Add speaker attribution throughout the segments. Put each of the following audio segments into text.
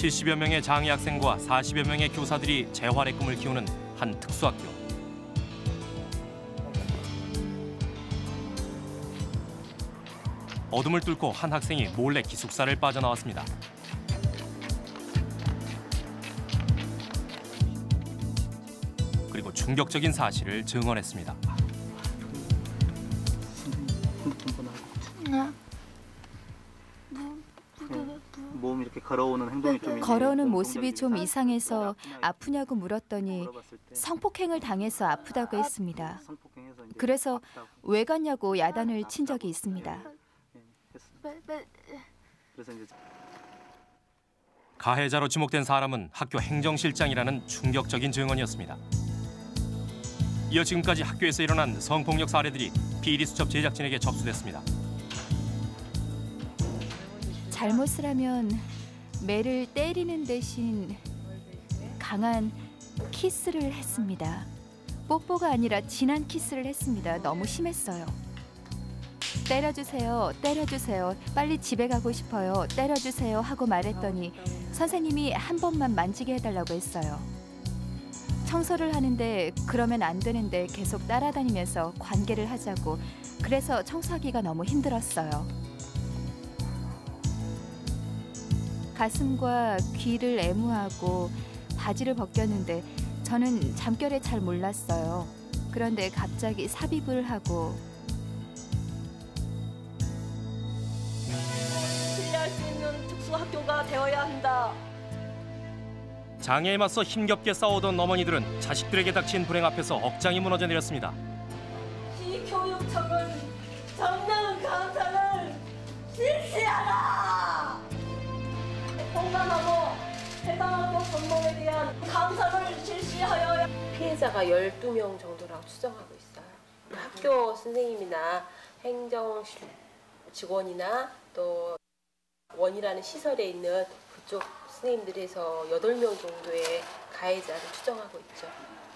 Speaker 1: 70여 명의 장애 학생과 40여 명의 교사들이 재활의 꿈을 키우는 한 특수학교. 어둠을 뚫고 한 학생이 몰래 기숙사를 빠져나왔습니다. 그리고 충격적인 사실을 증언했습니다.
Speaker 2: 몸 이렇게 걸어오는 행동이 좀
Speaker 3: 걸어오는 모습이 좀 이상해서 아프냐고 물었더니 성폭행을 당해서 아프다고 했습니다. 그래서 왜 갔냐고 야단을 친 적이 있습니다.
Speaker 1: 가해자로 지목된 사람은 학교 행정실장이라는 충격적인 증언이었습니다. 이어 지금까지 학교에서 일어난 성폭력 사례들이 PD수첩 제작진에게 접수됐습니다.
Speaker 3: 잘못을 하면 매를 때리는 대신 강한 키스를 했습니다. 뽀뽀가 아니라 진한 키스를 했습니다. 너무 심했어요. 때려주세요, 때려주세요. 빨리 집에 가고 싶어요. 때려주세요 하고 말했더니 선생님이 한 번만 만지게 해달라고 했어요. 청소를 하는데 그러면 안 되는데 계속 따라다니면서 관계를 하자고. 그래서 청소하기가 너무 힘들었어요. 가슴과 귀를 애무하고 바지를 벗겼는데 저는 잠결에 잘 몰랐어요. 그런데 갑자기 삽입을 하고
Speaker 4: 신뢰할 수 있는 특수학교가 되어야 한다.
Speaker 1: 장애에 맞서 힘겹게 싸우던 어머니들은 자식들에게 닥친 불행 앞에서 억장이 무너져 내렸습니다.
Speaker 4: 시교육청은 정당 강사를 실시하라. 공감하고 해당 학교 전범에 대한 강사를 실시하여야.
Speaker 5: 피해자가 12명 정도라고 추정하고 있어요. 학교 선생님이나 행정 직원이나 또 원이라는 시설에 있는 그쪽 선생님들에서 8명 정도의 가해자를 추정하고 있죠.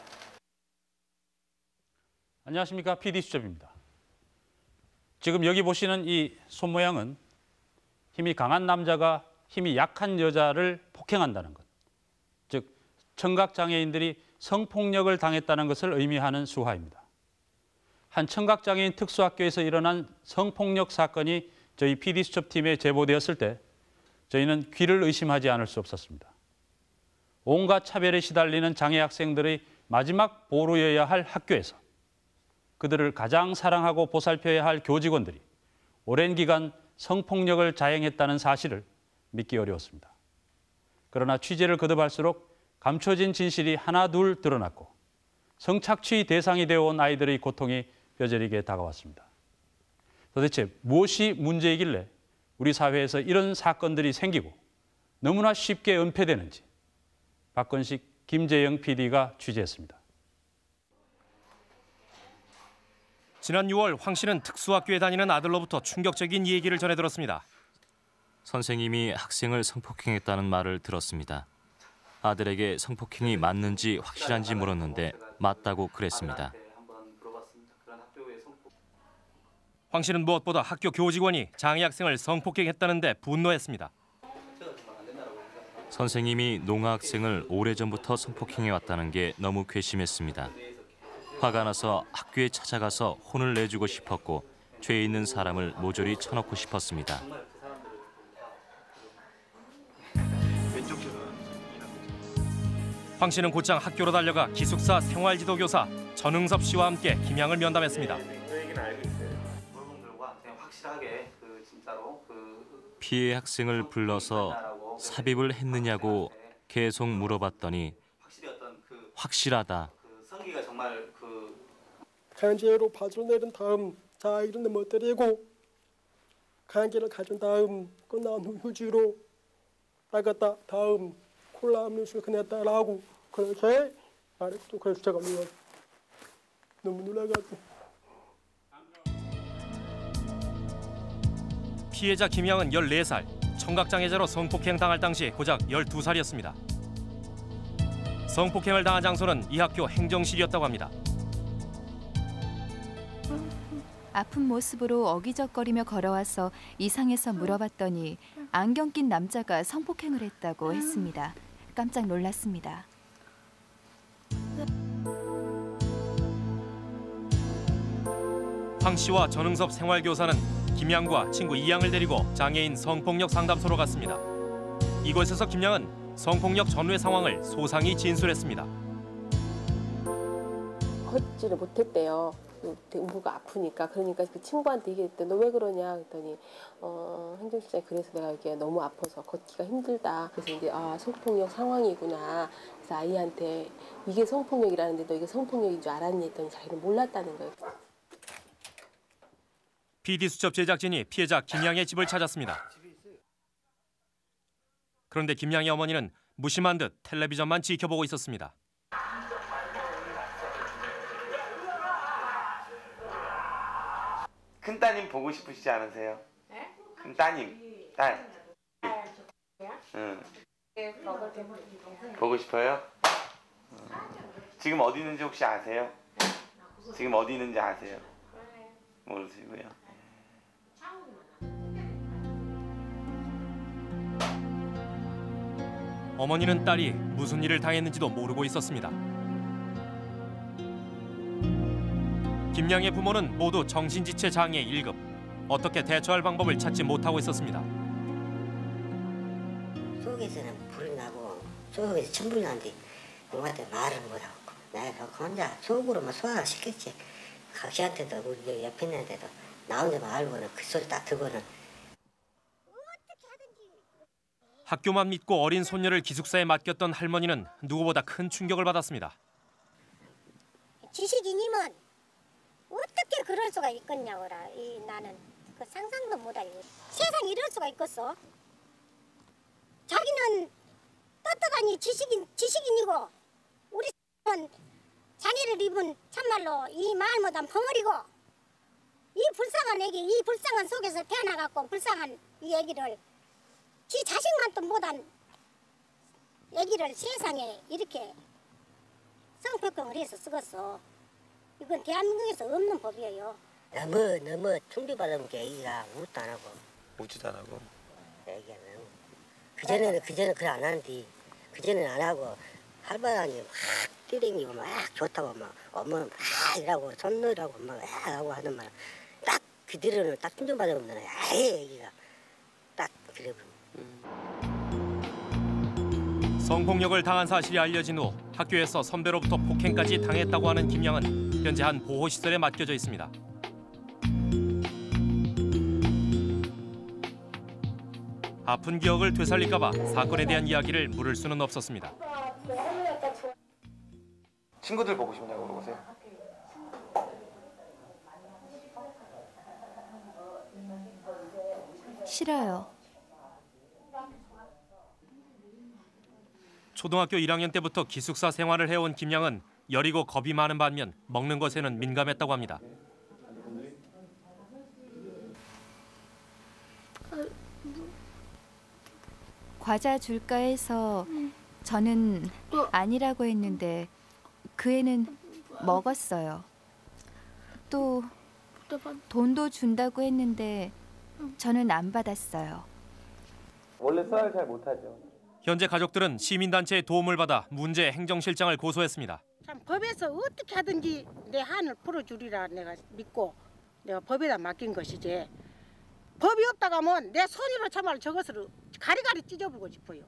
Speaker 6: 안녕하십니까, PD수첩입니다. 지금 여기 보시는 이 손 모양은 힘이 강한 남자가 힘이 약한 여자를 폭행한다는 것, 즉 청각장애인들이 성폭력을 당했다는 것을 의미하는 수화입니다. 한 청각장애인 특수학교에서 일어난 성폭력 사건이 저희 PD수첩팀에 제보되었을 때 저희는 귀를 의심하지 않을 수 없었습니다. 온갖 차별에 시달리는 장애 학생들의 마지막 보루여야 할 학교에서 그들을 가장 사랑하고 보살펴야 할 교직원들이 오랜 기간 성폭력을 자행했다는 사실을 믿기 어려웠습니다. 그러나 취재를 거듭할수록 감춰진 진실이 하나둘 드러났고 성착취 대상이 되어온 아이들의 고통이 뼈저리게 다가왔습니다. 도대체 무엇이 문제이길래 우리 사회에서 이런 사건들이 생기고 너무나 쉽게 은폐되는지 박건식, 김재영 PD가 취재했습니다.
Speaker 1: 지난 6월 황 씨는 특수학교에 다니는 아들로부터 충격적인 얘기를 전해 들었습니다.
Speaker 7: 선생님이 학생을 성폭행했다는 말을 들었습니다. 아들에게 성폭행이 맞는지 확실한지 물었는데 맞다고 그랬습니다.
Speaker 1: 황 씨는 무엇보다 학교 교직원이 장애 학생을 성폭행했다는데 분노했습니다.
Speaker 7: 선생님이 농아 학생을 오래전부터 성폭행해왔다는 게 너무 괘씸했습니다. 화가 나서 학교에 찾아가서 혼을 내주고 싶었고 죄 있는 사람을 모조리 쳐놓고 싶었습니다.
Speaker 1: 황 씨는 곧장 학교로 달려가 기숙사 생활지도교사 전응섭 씨와 함께 김양을 면담했습니다.
Speaker 7: 피해 학생을 불러서 삽입을 했느냐고 계속 물어봤더니 확실하다.
Speaker 8: 강제로 바지를 내린 다음 아이를 넘어뜨리고 강제를 가진 다음 끝난 후 휴지로 닦았다 다음 콜라 음료수 그냈다라고 그렇게 말했고 그래서 제가 너무 놀라가지고.
Speaker 1: 피해자 김양은 14살, 청각장애자로 성폭행 당할 당시 고작 12살이었습니다. 성폭행을 당한 장소는 이 학교 행정실이었다고 합니다.
Speaker 3: 아픈 모습으로 어기적거리며 걸어와서 이상해서 물어봤더니 안경 낀 남자가 성폭행을 했다고 했습니다. 깜짝 놀랐습니다.
Speaker 1: 황 씨와 전응섭 생활교사는 김양과 친구 이양을 데리고 장애인 성폭력 상담소로 갔습니다. 이곳에서 김양은 성폭력 전후의 상황을 소상히 진술했습니다.
Speaker 5: 걷지를 못했대요. 무가 아프니까. 그러니까 그 친구한테 얘기했대. 너 왜 그러냐 그랬더니 행정실장이 그래서 내가 이게 너무 아파서 걷기가 힘들다. 그래서 이제 성폭력 상황이구나. 그래서 아이한테 이게 성폭력이라는데 너 이게 성폭력인 줄 알았니 했더니 자기는 몰랐다는 거예요.
Speaker 1: PD수첩 제작진이 피해자 김양의 집을 찾았습니다. 그런데 김양의 어머니는 무심한 듯 텔레비전만 지켜보고 있었습니다.
Speaker 9: 큰 따님 보고 싶으시지 않으세요? 네? 큰 따님, 딸. 응. 보고 싶어요? 지금 어디 있는지 혹시 아세요? 지금 어디 있는지 아세요? 모르시고요.
Speaker 1: 어머니는 딸이 무슨 일을 당했는지도 모르고 있었습니다. 김양의 부모는 모두 정신지체 장애 1급. 어떻게 대처할 방법을 찾지 못하고 있었습니다.
Speaker 10: 속에서는 불이 나고 속에서 천불이 나는데 누구한테 말을 못하고 내가 혼자 속으로만 소화를 시켰지. 각시한테도 우리 옆에 있는 데도 나 혼자만 알고는 그 소리 딱 듣고는
Speaker 1: 학교만 믿고 어린 손녀를 기숙사에 맡겼던 할머니는 누구보다 큰 충격을 받았습니다.
Speaker 11: 지식인이면 어떻게 그럴 수가 있겠냐고라. 나는 그 상상도 못하고 세상에 이럴 수가 있겠어. 자기는 떳떳하니 지식인이고 우리는 장애를 입은 참말로 이 마을 못한 벙어리고 이 불쌍한 애기, 이 불쌍한 속에서 태어나갖고 불쌍한 이 애기를 지 자식만도 못한 애기를 세상에 이렇게 성폭행을 해서 쓰겠어. 이건 대한민국에서 없는 법이에요.
Speaker 10: 너무 충격받은 게 애기가 웃도 안 하고
Speaker 9: 웃지도 안 하고
Speaker 10: 애기가 너무 그전에는 그래 안 하는데 그전에는 안 하고 할바람이 막 뛰댕기고 막 좋다고 막 엄마는 막 이라고 손 넣으라고 막 하고 하는 말 딱 그대로는 딱 충격받은 거는 애기가 딱 그래.
Speaker 1: 성폭력을 당한 사실이 알려진 후 학교에서 선배로부터 폭행까지 당했다고 하는 김양은 현재 한 보호시설에 맡겨져 있습니다. 아픈 기억을 되살릴까 봐 사건에 대한 이야기를 물을 수는 없었습니다.
Speaker 9: 친구들 보고 싶냐고 물어보세요.
Speaker 3: 싫어요.
Speaker 1: 초등학교 1학년 때부터 기숙사 생활을 해온 김양은 여리고 겁이 많은 반면 먹는 것에는 민감했다고 합니다.
Speaker 3: 과자 줄까 해서 저는 아니라고 했는데 그 애는 먹었어요. 또 돈도 준다고 했는데 저는 안 받았어요.
Speaker 9: 원래 수학을 잘 못하죠.
Speaker 1: 현재 가족들은 시민단체의 도움을 받아 문제 행정실장을 고소했습니다.
Speaker 12: 참 법에서 어떻게 하든지 내 한을 풀어주리라 내가 믿고 내가 법에다 맡긴 것이지. 법이 없다고 하면 내 손으로 참말 저것을 가리가리 찢어보고 싶어요.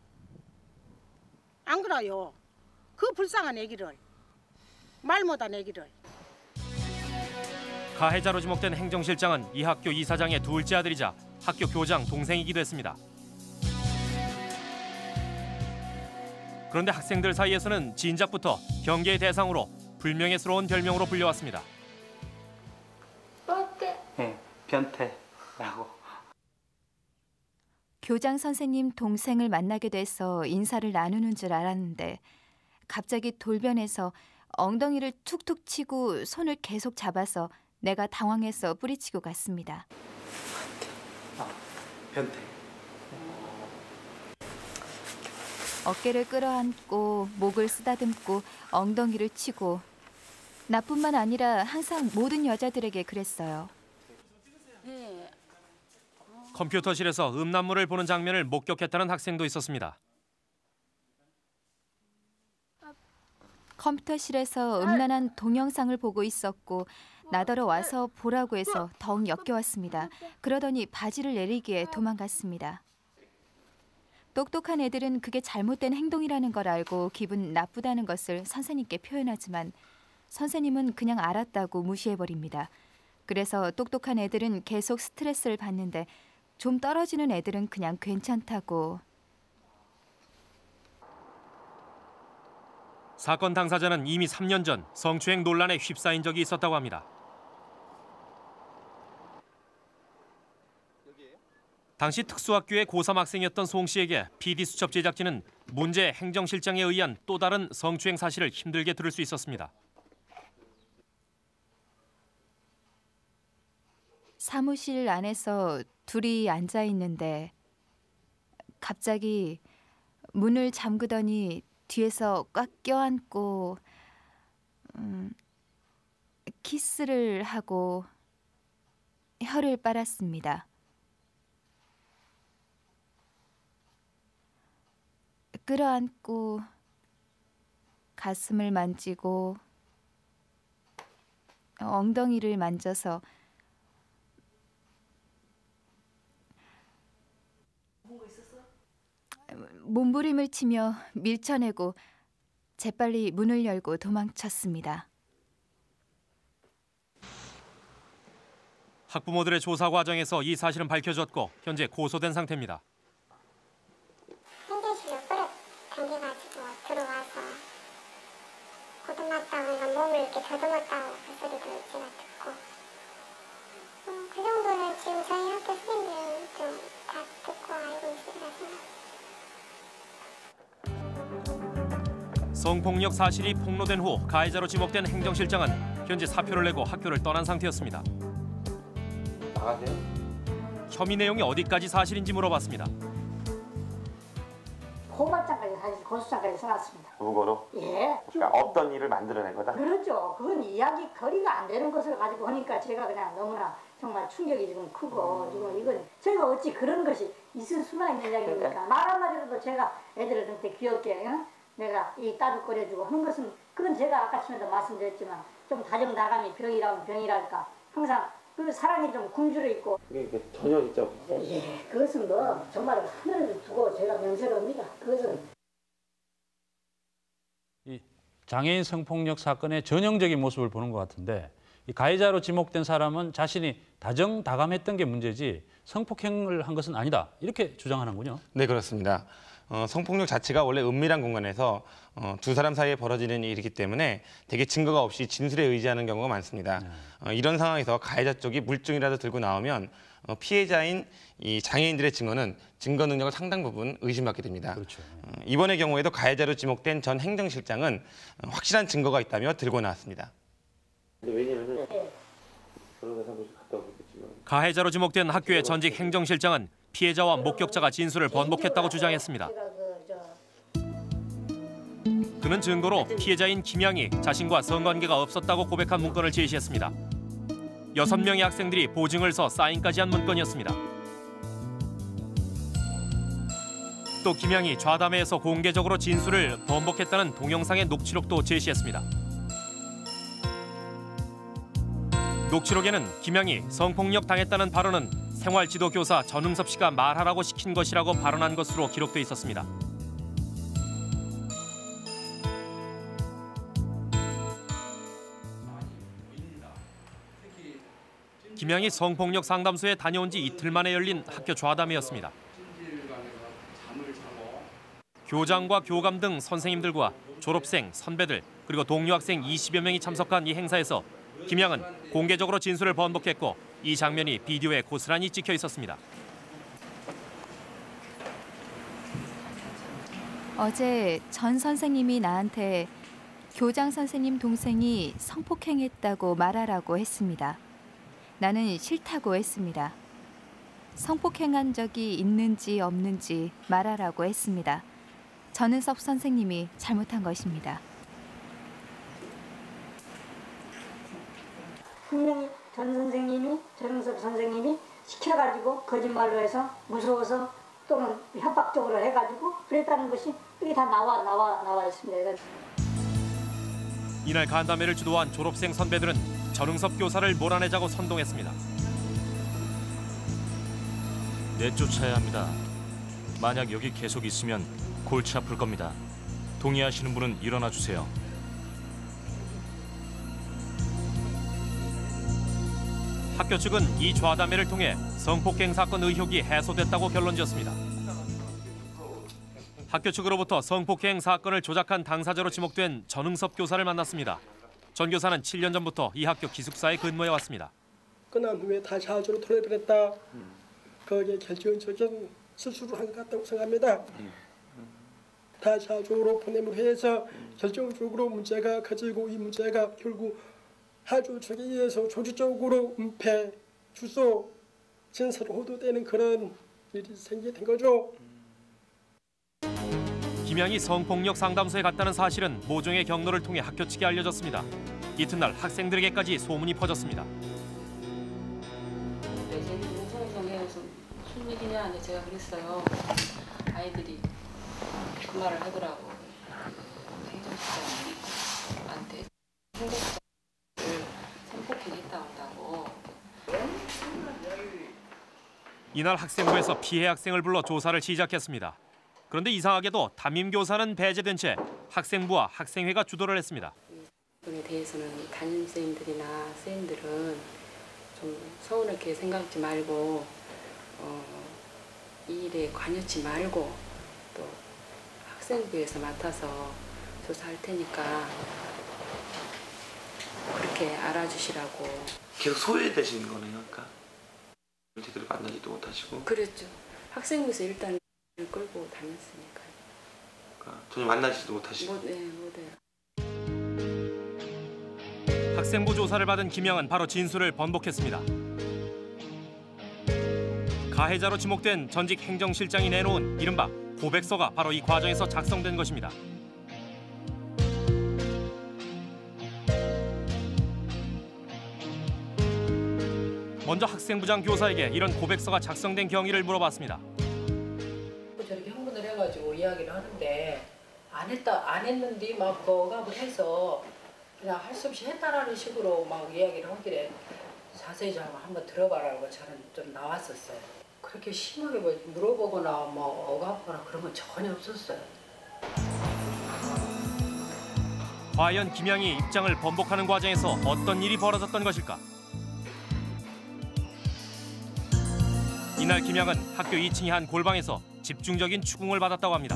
Speaker 12: 안 그래요? 그 불쌍한 애기를, 말 못한 애기를.
Speaker 1: 가해자로 지목된 행정실장은 이 학교 이사장의 둘째 아들이자 학교 교장 동생이기도 했습니다. 그런데 학생들 사이에서는 진작부터 경계의 대상으로 불명예스러운 별명으로 불려왔습니다.
Speaker 2: 네, 변태라고.
Speaker 3: 교장 선생님 동생을 만나게 돼서 인사를 나누는 줄 알았는데 갑자기 돌변해서 엉덩이를 툭툭 치고 손을 계속 잡아서 내가 당황해서 뿌리치고 갔습니다.
Speaker 2: 변태.
Speaker 3: 어깨를 끌어안고 목을 쓰다듬고 엉덩이를 치고 나뿐만 아니라 항상 모든 여자들에게 그랬어요.
Speaker 1: 컴퓨터실에서 음란물을 보는 장면을 목격했다는 학생도 있었습니다.
Speaker 3: 컴퓨터실에서 음란한 동영상을 보고 있었고 나더러 와서 보라고 해서 더욱 엮여왔습니다. 그러더니 바지를 내리기에 도망갔습니다. 똑똑한 애들은 그게 잘못된 행동이라는 걸 알고 기분 나쁘다는 것을 선생님께 표현하지만 선생님은 그냥 알았다고 무시해버립니다. 그래서 똑똑한 애들은 계속 스트레스를 받는데 좀 떨어지는 애들은 그냥 괜찮다고.
Speaker 1: 사건 당사자는 이미 3년 전 성추행 논란에 휩싸인 적이 있었다고 합니다. 당시 특수학교의 고3 학생이었던 송 씨에게 PD수첩 제작진은 문제 행정실장에 의한 또 다른 성추행 사실을 힘들게 들을 수 있었습니다.
Speaker 3: 사무실 안에서 둘이 앉아 있는데 갑자기 문을 잠그더니 뒤에서 꽉 껴안고 키스를 하고 혀를 빨았습니다. 끌어안고 가슴을 만지고 엉덩이를 만져서 몸부림을 치며 밀쳐내고 재빨리 문을 열고 도망쳤습니다.
Speaker 1: 학부모들의 조사 과정에서 이 사실은 밝혀졌고 현재 고소된 상태입니다.
Speaker 11: 행정실로 끌어당겨가지고 들어와서 고등났다고 몸을 이렇게 더듬었다고 그 소리도 제가 듣고 그 정도는 지금 저희 학교 선생님들은 좀 다 듣고 알고 있으리라 생각합니다.
Speaker 1: 성폭력 사실이 폭로된 후 가해자로 지목된 행정실장은 현재 사표를 내고 학교를 떠난 상태였습니다.
Speaker 9: 나가세요?
Speaker 1: 혐의 내용이 어디까지 사실인지 물어봤습니다.
Speaker 13: 고발장까지 사실 고소장까지 써놨습니다.
Speaker 9: 무고로?
Speaker 13: 예.
Speaker 9: 그러니까 없던 일을 만들어낸 거다?
Speaker 13: 그렇죠. 그건 이야기 거리가 안 되는 것을 가지고 하니까 제가 그냥 너무나 정말 충격이 지금 크고 지금 이건 제가 어찌 그런 것이 있을 수나 있는 이야기입니까? 말 한마디로도 제가 애들한테 귀엽게 내가 이 따로 끓여주고 하는 것은 그건 제가 아까 전에도 말씀드렸지만 좀 다정다감이 병이라면 병이랄까 항상 그 사랑이 좀 굶주려 있고
Speaker 9: 그게 전혀 진짜
Speaker 13: 예, 그것은 뭐 정말 하늘을 두고 제가 명세합니다. 그것은
Speaker 6: 이 장애인 성폭력 사건의 전형적인 모습을 보는 것 같은데 이 가해자로 지목된 사람은 자신이 다정다감했던 게 문제지 성폭행을 한 것은 아니다 이렇게 주장하는군요.
Speaker 14: 네, 그렇습니다. 성폭력 자체가 원래 은밀한 공간에서 두 사람 사이에 벌어지는 일이기 때문에 대개 증거가 없이 진술에 의지하는 경우가 많습니다. 이런 상황에서 가해자 쪽이 물증이라도 들고 나오면 피해자인 이 장애인들의 증언은 증거 능력을 상당 부분 의심받게 됩니다.
Speaker 6: 그렇죠.
Speaker 14: 이번의 경우에도 가해자로 지목된 전 행정실장은 확실한 증거가 있다며 들고 나왔습니다.
Speaker 9: 근데 왜냐면은 변호사 사무실 갔다 오겠지만
Speaker 1: 가해자로 지목된 학교의 전직 행정실장은 피해자와 목격자가 진술을 번복했다고 주장했습니다. 그는 증거로 피해자인 김양이 자신과 성관계가 없었다고 고백한 문건을 제시했습니다. 6명의 학생들이 보증을 서 사인까지 한 문건이었습니다. 또 김양이 좌담회에서 공개적으로 진술을 번복했다는 동영상의 녹취록도 제시했습니다. 녹취록에는 김양이 성폭력 당했다는 발언은 생활지도교사 전흥섭 씨가 말하라고 시킨 것이라고 발언한 것으로 기록돼 있었습니다. 김양이 성폭력 상담소에 다녀온 지 이틀 만에 열린 학교 좌담회였습니다. 교장과 교감 등 선생님들과 졸업생, 선배들 그리고 동료 학생 20여 명이 참석한 이 행사에서 김양은 공개적으로 진술을 번복했고 이 장면이 비디오에 고스란히 찍혀 있었습니다.
Speaker 3: 어제 전 선생님이 나한테 교장 선생님 동생이 성폭행했다고 말하라고 했습니다. 나는 싫다고 했습니다. 성폭행한 적이 있는지 없는지 말하라고 했습니다. 전은섭 선생님이 잘못한 것입니다.
Speaker 13: 분명히 전 선생님이 전은섭 선생님이 시켜가지고 거짓말로 해서 무서워서 또는 협박적으로 해가지고 그랬다는 것이 이게 다 나와 있습니다.
Speaker 1: 이날 간담회를 주도한 졸업생 선배들은 전응섭 교사를 몰아내자고 선동했습니다.
Speaker 7: 내쫓아야 합니다. 만약 여기 계속 있으면 골치 아플 겁니다. 동의하시는 분은 일어나 주세요.
Speaker 1: 학교 측은 이 좌담회를 통해 성폭행 사건 의혹이 해소됐다고 결론지었습니다. 학교 측으로부터 성폭행 사건을 조작한 당사자로 지목된 전응섭 교사를 만났습니다. 전 교사는 7년 전부터 이 학교 기숙사에 근무해 왔습니다.
Speaker 8: 끝난 후에 다시 하주로 돌려보냈다. 거기에 결정적인 실수를 한 것 같다고 생각합니다. 다시 하주로 보냄으로 해서 결정적으로 문제가 커지고 이 문제가 결국 하주 측에 의해서 조직적으로 은폐, 주소, 진술을 호도되는 그런 일이 생기게 된 거죠.
Speaker 1: 김양이 성폭력 상담소에 갔다는 사실은 모종의 경로를 통해 학교 측에 알려졌습니다. 이튿날 학생들에게까지 소문이 퍼졌습니다.
Speaker 15: 네, 제 동성애성에 무슨 일이냐 이제 제가 그랬어요. 아이들이 그 말을 하더라고. 행정실장한테 행정실장을 성폭행했다고 한다고.
Speaker 1: 이날 학생부에서 피해 학생을 불러 조사를 시작했습니다. 그런데 이상하게도 담임 교사는 배제된 채 학생부와 학생회가 주도를 했습니다.
Speaker 15: 이에 대해서는 담임선생님들이나 선생님들은 좀 서운하게 생각하지 말고 이 일에 관여치 말고 또 학생부에서 맡아서 조사할 테니까 그렇게 알아주시라고.
Speaker 9: 계속 소외되시는 거네요, 그러니까. 제대로 만나지도 못하시고.
Speaker 15: 그랬죠. 학생부에서 일단 끌고 다녔으니까.
Speaker 9: 그러니까 전혀 만나지도 못하시고.
Speaker 15: 못해요.
Speaker 1: 학생부 조사를 받은 김양은 바로 진술을 번복했습니다. 가해자로 지목된 전직 행정실장이 내놓은 이른바 고백서가 바로 이 과정에서 작성된 것입니다. 먼저 학생부장 교사에게 이런 고백서가 작성된 경위를 물어봤습니다.
Speaker 16: 저렇게 흥분을 해가지고 이야기를 하는데 안 했는데 막 거각을 해서 그냥 할 수 없이 했다라는 식으로 막 이야기를 하길래 자세히 좀 한번 들어봐라고 저는 좀 나왔었어요. 그렇게 심하게 뭐 물어보거나 뭐 억압하거나 그런 건 전혀 없었어요.
Speaker 1: 과연 김양이 입장을 번복하는 과정에서 어떤 일이 벌어졌던 것일까? 이날 김양은 학교 2층의 한 골방에서 집중적인 추궁을 받았다고 합니다.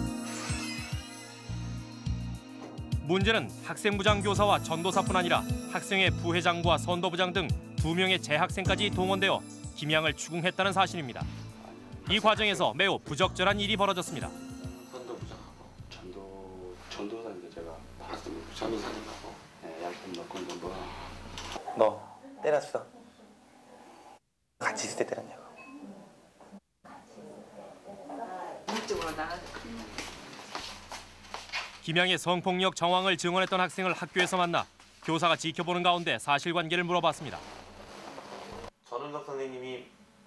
Speaker 1: 문제는 학생부장 교사와 전도사뿐 아니라 학생회 부회장과 선도부장 등 2명의 재학생까지 동원되어 김양을 추궁했다는 사실입니다. 이 과정에서 매우 부적절한 일이 벌어졌습니다.
Speaker 17: 선도부장하고 전도사인데 제가 전도사님하고 약품 넣고 정도.
Speaker 9: 너 때렸어? 같이 있을 때 때렸냐고.
Speaker 15: 이쪽으로 나가.
Speaker 1: 김양의 성폭력 정황을 증언했던 학생을 학교에서 만나 교사가 지켜보는 가운데 사실관계를 물어봤습니다.
Speaker 9: 전은석 선생님이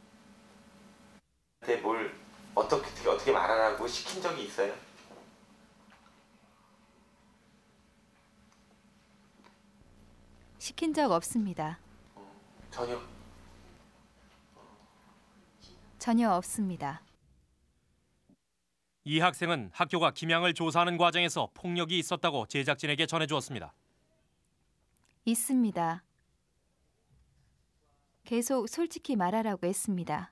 Speaker 9: 뭘 어떻게 말하라고 시킨 적이 있어요?
Speaker 3: 시킨 적 없습니다. 전혀 없습니다.
Speaker 1: 이 학생은 학교가 김양을 조사하는 과정에서 폭력이 있었다고 제작진에게 전해주었습니다.
Speaker 3: 있습니다. 계속 솔직히 말하라고 했습니다.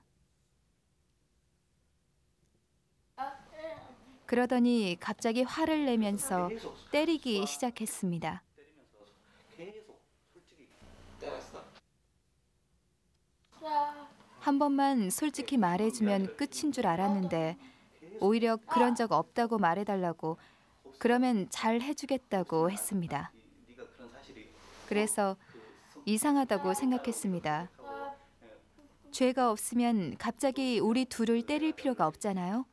Speaker 3: 그러더니 갑자기 화를 내면서 때리기 시작했습니다. 한 번만 솔직히 말해주면 끝인 줄 알았는데 오히려 그런 적 없다고 말해달라고, 그러면 잘 해주겠다고 했습니다. 그래서 이상하다고 생각했습니다. 죄가 없으면 갑자기 우리 둘을 때릴 필요가 없잖아요.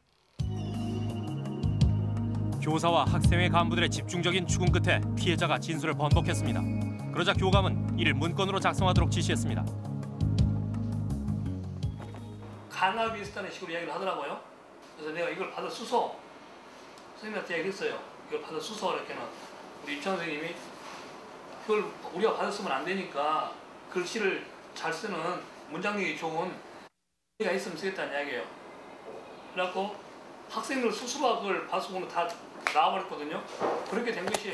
Speaker 1: 교사와 학생회 간부들의 집중적인 추궁 끝에 피해자가 진술을 번복했습니다. 그러자 교감은 이를 문건으로 작성하도록 지시했습니다.
Speaker 18: 강압이 있었다는 식으로 이야기를 하더라고요. 그래서 내가 이걸 받아 쓰소. 선생님한테 얘기했어요. 이걸 받아 쓰소. 이렇게는 우리 유치원 선생님이 그걸 우리가 받았으면 안 되니까 글씨를 잘 쓰는 문장력이 좋은 가 있으면 쓰겠다는 이야기예요. 그래갖고 학생들 스스로가 그걸 받아서는 다 나와버렸거든요. 그렇게 된 것이에요.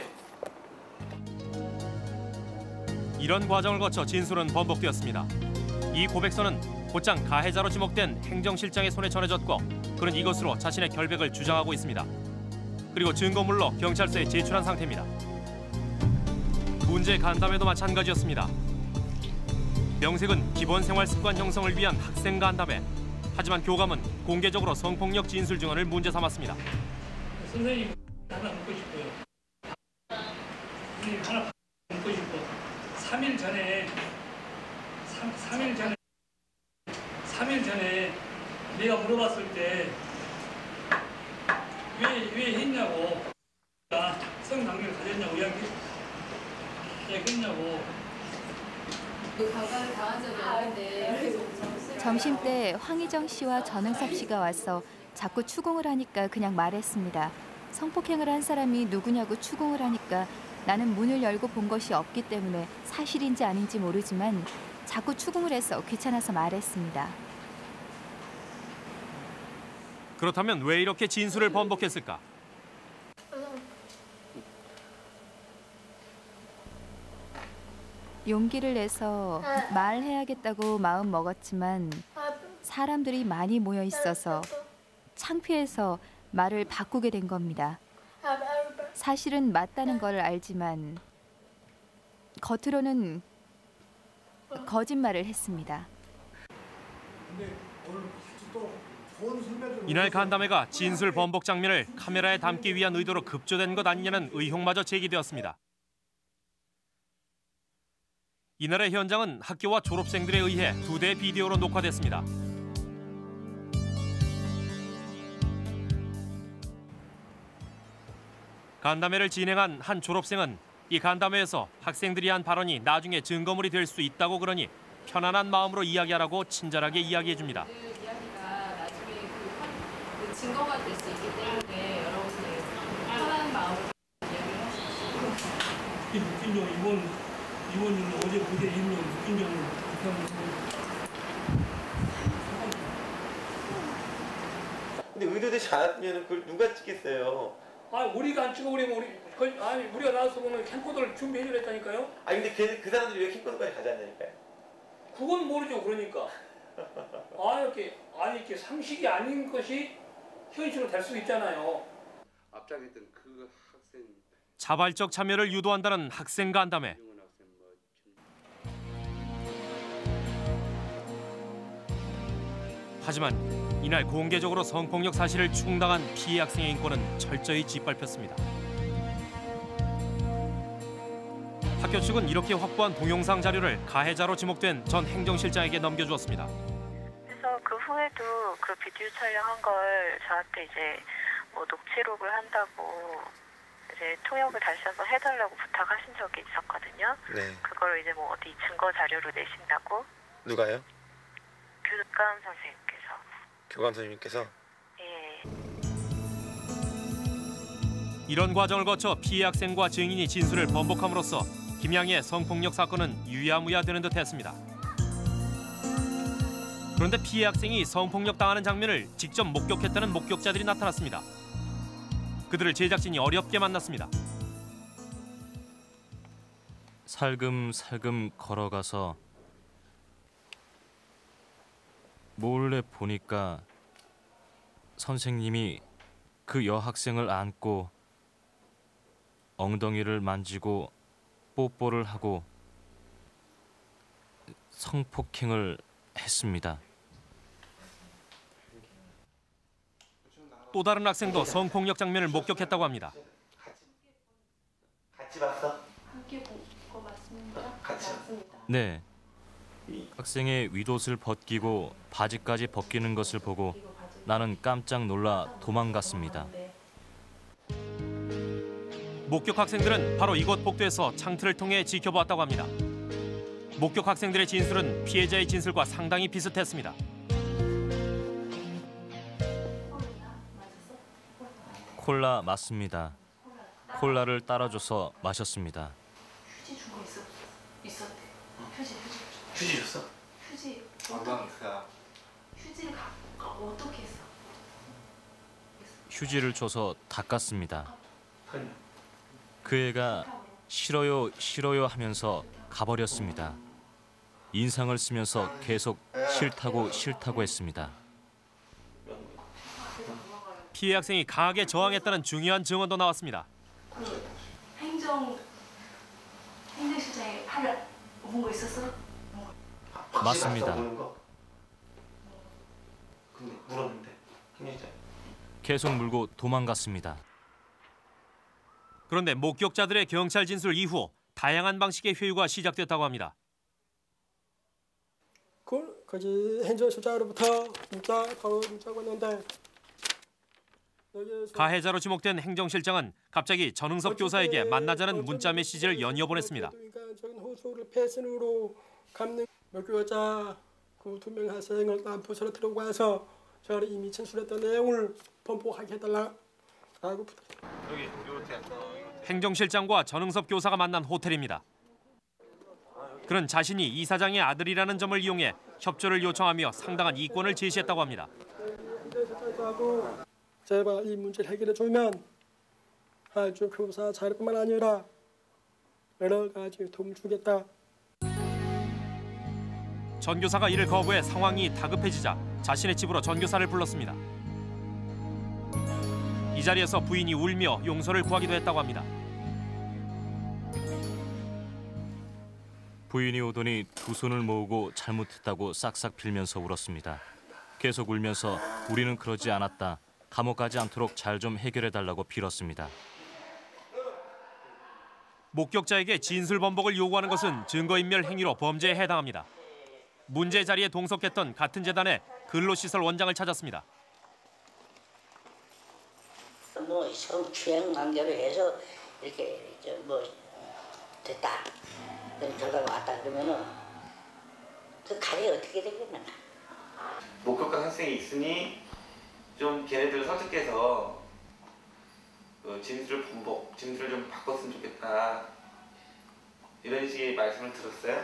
Speaker 1: 이런 과정을 거쳐 진술은 번복되었습니다. 이 고백서는 곧장 가해자로 지목된 행정실장의 손에 전해졌고 그는 이것으로 자신의 결백을 주장하고 있습니다. 그리고 증거물로 경찰서에 제출한 상태입니다. 문제 간담회도 마찬가지였습니다. 명색은 기본 생활 습관 형성을 위한 학생 간담회. 하지만 교감은 공개적으로 성폭력 진술 증언을 문제 삼았습니다.
Speaker 18: 선생님 하나 묻고 싶어요. 선생님 하나 묻고 싶어. 3일 전에 내가 물어봤을 때 왜 했냐고, 성관계를 가졌냐고 이야기했냐고.
Speaker 15: 강간을 당한 적이 없는데
Speaker 3: 점심 때 황희정 씨와 전응섭 씨가 와서 자꾸 추궁을 하니까 그냥 말했습니다. 성폭행을 한 사람이 누구냐고 추궁을 하니까 나는 문을 열고 본 것이 없기 때문에 사실인지 아닌지 모르지만 자꾸 추궁을 해서 귀찮아서 말했습니다.
Speaker 1: 그렇다면 왜 이렇게 진술을 번복했을까?
Speaker 3: 용기를 내서 말해야겠다고 마음 먹었지만 사람들이 많이 모여 있어서 창피해서 말을 바꾸게 된 겁니다. 사실은 맞다는 걸 알지만 겉으로는 거짓말을 했습니다.
Speaker 1: 이날 간담회가 진술 번복 장면을 카메라에 담기 위한 의도로 급조된 것 아니냐는 의혹마저 제기되었습니다. 이날의 현장은 학교와 졸업생들에 의해 2대의 비디오로 녹화됐습니다. 간담회를 진행한 한 졸업생은 이 간담회에서 학생들이 한 발언이 나중에 증거물이 될 수 있다고 그러니 편안한 마음으로 이야기하라고 친절하게 이야기해줍니다.
Speaker 15: 이야기가 나중에 그 증거가 될 수 있기 때문에 여러분들 편안한 마음으로 이야기를 하십시오.
Speaker 18: 웃긴 점 이번 어제 그제 있는 웃긴 점을
Speaker 9: 근데 의도되지 않았으면 그걸 누가 찍겠어요?
Speaker 18: 우리가 안 찍어버리면 우리가 나와서 보면 캠코더를 준비해주랬다니까요.
Speaker 9: 근데 그 사람들이 왜 캠코더까지 가져왔냐니까요.
Speaker 18: 그건 모르죠. 그러니까 이렇게 상식이 아닌 것이 현실로 될 수 있잖아요.
Speaker 17: 앞장했던 그 학생
Speaker 1: 자발적 참여를 유도한다는 학생 간담회. 하지만 이날 공개적으로 성폭력 사실을 충당한 피해 학생의 인권은 철저히 짓밟혔습니다. 학교 측은 이렇게 확보한 동영상 자료를 가해자로 지목된 전 행정실장에게 넘겨주었습니다.
Speaker 19: 그래서 그 후에도 그 비디오 촬영한 걸 저한테 이제 녹취록을 한다고 이제 통역을 다시 한번 해달라고 부탁하신 적이 있었거든요.
Speaker 9: 네.
Speaker 19: 그걸 이제 어디 증거 자료로 내신다고.
Speaker 9: 누가요?
Speaker 19: 교감 선생님께서.
Speaker 9: 교감 선생님께서?
Speaker 19: 예.
Speaker 1: 이런 과정을 거쳐 피해 학생과 증인이 진술을 번복함으로써 김양희의 성폭력 사건은 유야무야되는 듯했습니다. 그런데 피해 학생이 성폭력 당하는 장면을 직접 목격했다는 목격자들이 나타났습니다. 그들을 제작진이 어렵게 만났습니다.
Speaker 7: 살금살금 걸어가서 몰래 보니까 선생님이 그 여학생을 안고 엉덩이를 만지고 뽀뽀를 하고 성폭행을 했습니다.
Speaker 1: 또 다른 학생도 성폭력 장면을 목격했다고 합니다.
Speaker 9: 같이 봤어?
Speaker 15: 함께 본 거 맞습니다.
Speaker 9: 같이
Speaker 15: 맞습니다.
Speaker 7: 네. 학생의 윗옷을 벗기고 바지까지 벗기는 것을 보고 나는 깜짝 놀라 도망갔습니다.
Speaker 1: 목격 학생들은 바로 이곳 복도에서 창틀을 통해 지켜보았다고 합니다. 목격 학생들의 진술은 피해자의 진술과 상당히 비슷했습니다.
Speaker 7: 콜라 맞습니다. 콜라를 따라줘서 마셨습니다.
Speaker 15: 휴지 준 거 있었대.
Speaker 2: 휴지 줬어?
Speaker 15: 휴지 휴지를 어떻게 했어?
Speaker 7: 휴지를 줘서 닦았습니다. 그 애가 싫어요 싫어요 하면서 가버렸습니다. 인상을 쓰면서 계속 싫다고 싫다고 했습니다.
Speaker 1: 피해 학생이 강하게 저항했다는 중요한 증언도 나왔습니다.
Speaker 15: 행정실장이 팔을 문 거 있었어?
Speaker 7: 맞습니다.
Speaker 2: 근데 물었는데 행정실장.
Speaker 7: 계속 물고 도망갔습니다.
Speaker 1: 그런데 목격자들의 경찰 진술 이후 다양한 방식의 회유가 시작됐다고 합니다.
Speaker 8: 거기 행정실장으로부터 문자가 왔는데
Speaker 1: 가해자로 지목된 행정실장은 갑자기 전흥섭 교사에게 만나자는 문자 메시지를 연이어 보냈습니다.
Speaker 8: 인간적인 호소를 패션으로 갚는 목격자 그 2명 학생을 남부서로 들어고 와서 저를 이미 진술했던 내용을 번복하게 해달라고
Speaker 1: 행정실장과 전흥섭 교사가 만난 호텔입니다. 그는 자신이 이사장의 아들이라는 점을 이용해 협조를 요청하며 상당한 이권을 제시했다고 합니다.
Speaker 8: 제발 이 문제를 해결해 주면 아주 교사 자리뿐만 아니라 여러 가지 도움을 주겠다.
Speaker 1: 전 교사가 이를 거부해 상황이 다급해지자 자신의 집으로 전 교사를 불렀습니다. 이 자리에서 부인이 울며 용서를 구하기도 했다고 합니다.
Speaker 7: 부인이 오더니 두 손을 모으고 잘못했다고 싹싹 빌면서 울었습니다. 계속 울면서 우리는 그러지 않았다. 감옥 가지 않도록 잘 좀 해결해달라고 빌었습니다.
Speaker 1: 목격자에게 진술 번복을 요구하는 것은 증거인멸 행위로 범죄에 해당합니다. 문제 자리에 동석했던 같은 재단의 근로시설 원장을 찾았습니다.
Speaker 10: 뭐 성추행 관계로 해서 이렇게 뭐 됐다. 그런 결과가 왔다 그러면은 그 가게 어떻게 되겠나?
Speaker 9: 목격한 학생이 있으니 좀 걔네들 설득해서 그 진술을 좀 바꿨으면 좋겠다. 이런 식의 말씀을 들었어요?